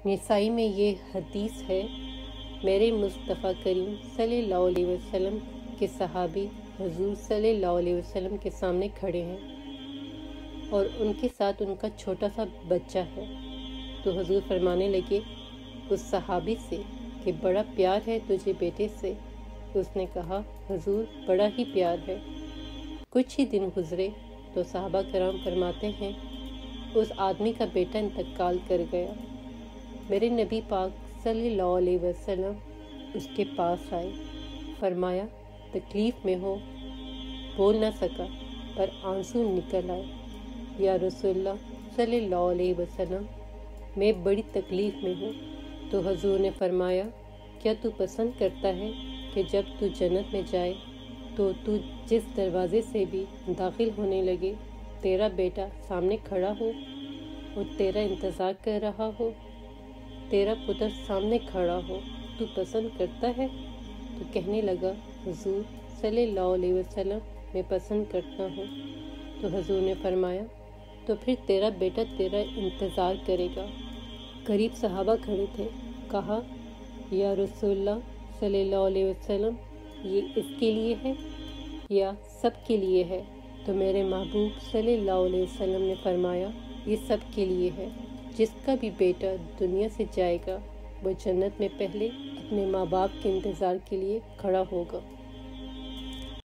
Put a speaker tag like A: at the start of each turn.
A: نسائی میں یہ حدیث ہے، میرے مصطفیٰ کریم صلی اللہ علیہ وسلم کے صحابی حضور صلی اللہ علیہ وسلم کے سامنے کھڑے ہیں اور ان کے ساتھ ان کا چھوٹا سا بچہ ہے۔ تو حضور فرمانے لگے اس صحابی سے کہ بڑا پیار ہے تجھے بیٹے سے؟ اس نے کہا حضور بڑا ہی پیار ہے۔ کچھ ہی دن گزرے تو صحابہ کرام فرماتے ہیں اس آدمی کا بیٹا انتقال کر گیا۔ میرے نبی پاک صلی اللہ علیہ وسلم اس کے پاس آئے، فرمایا تکلیف میں ہو؟ بول نہ سکا پر آنسو نکل آئے۔ یا رسول اللہ صلی اللہ علیہ وسلم میں بڑی تکلیف میں ہوں۔ تو حضور نے فرمایا کیا تو پسند کرتا ہے کہ جب تو جنت میں جائے تو جس دروازے سے بھی داخل ہونے لگے تیرا بیٹا سامنے کھڑا ہو اور تیرا انتظار کر رہا ہو، تیرا پتر سامنے کھڑا ہو، تو پسند کرتا ہے؟ تو کہنے لگا حضور صلی اللہ علیہ وسلم میں پسند کرتا ہوں۔ تو حضور نے فرمایا تو پھر تیرا بیٹا تیرا انتظار کرے گا۔ قریب صحابہ کھڑے تھے، کہا یا رسول اللہ صلی اللہ علیہ وسلم یہ اس کے لیے ہے یا سب کے لیے ہے؟ تو میرے محبوب صلی اللہ علیہ وسلم نے فرمایا یہ سب کے لیے ہے۔ جس کا بھی بیٹا دنیا سے جائے گا وہ جنت میں پہلے اپنے ماں باپ کے انتظار کے لیے کھڑا ہوگا۔